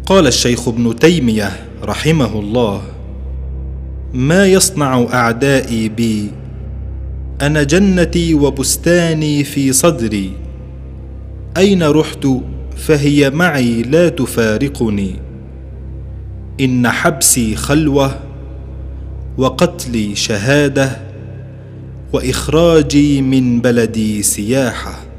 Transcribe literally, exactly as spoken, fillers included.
قال الشيخ ابن تيمية رحمه الله: ما يصنع أعدائي بي؟ أنا جنتي وبستاني في صدري، أين رحت فهي معي لا تفارقني. إن حبسي خلوة، وقتلي شهادة، وإخراجي من بلدي سياحة.